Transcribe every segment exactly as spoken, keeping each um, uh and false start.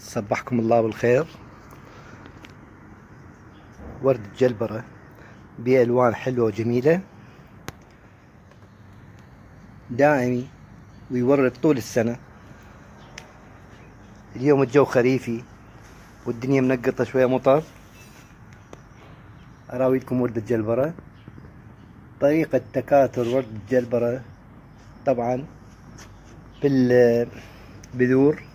صبحكم الله بالخير. ورد الجلبرة بألوان حلوة وجميلة، دائمي ويورد طول السنة. اليوم الجو خريفي والدنيا منقطة شوية مطر. أراويلكم ورد الجلبرة. طريقة تكاثر ورد الجلبرة طبعا بالبذور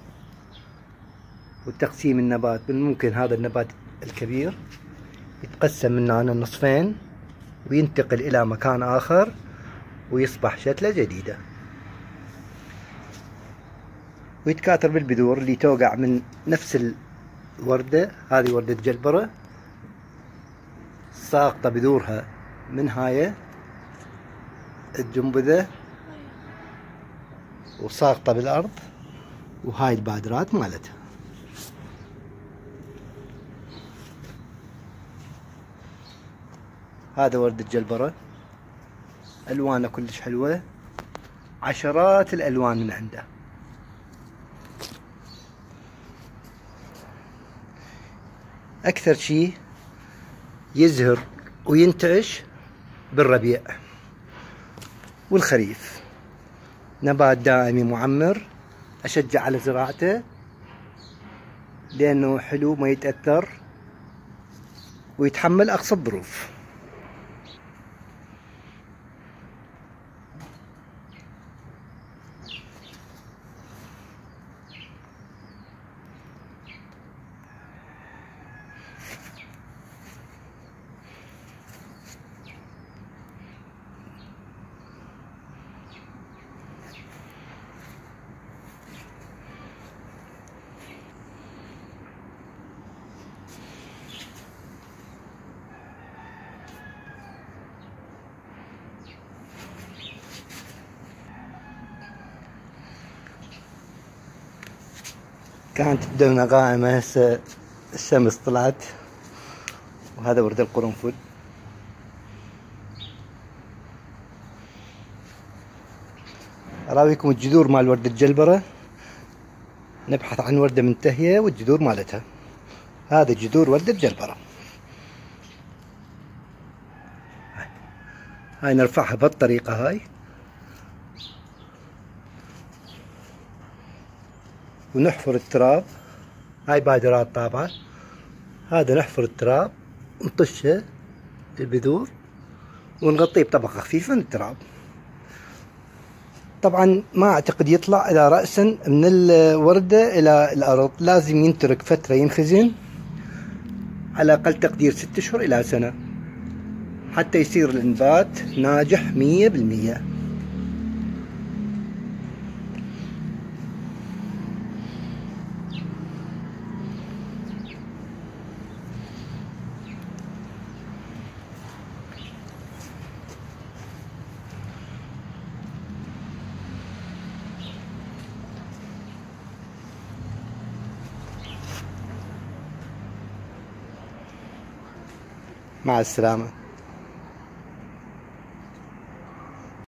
وتقسيم النبات. ممكن هذا النبات الكبير يتقسم من هنا نصفين وينتقل إلى مكان آخر ويصبح شتلة جديدة، ويتكاثر بالبذور اللي توقع من نفس الوردة. هذه وردة جلبرة ساقطة بذورها من هاي الجنبذة وساقطة بالأرض، وهاي البادرات مالتها. هذا ورد الجلبرة، ألوانه كلش حلوة، عشرات الألوان من عنده. أكثر شيء يزهر وينتعش بالربيع والخريف. نبات دائمي معمر، أشجع على زراعته لأنه حلو، ما يتأثر ويتحمل أقصى الظروف. كانت الدنيا غائمة، هسه الشمس طلعت. وهذا ورد القرنفل. أراويكم الجذور مال ورد الجلبرة. نبحث عن وردة منتهية والجذور مالتها. هذا جذور ورد الجلبرة. هاي نرفعها بهالطريقة هاي، ونحفر التراب. هاي بادرات طابعة. هذا نحفر التراب ونطشه البذور ونغطيه بطبقة خفيفة من التراب. طبعا ما اعتقد يطلع الى رأسا من الوردة الى الارض، لازم ينترك فترة ينخزن على اقل تقدير ست اشهر الى سنة حتى يصير الانبات ناجح مية بالمية. مع السلامة.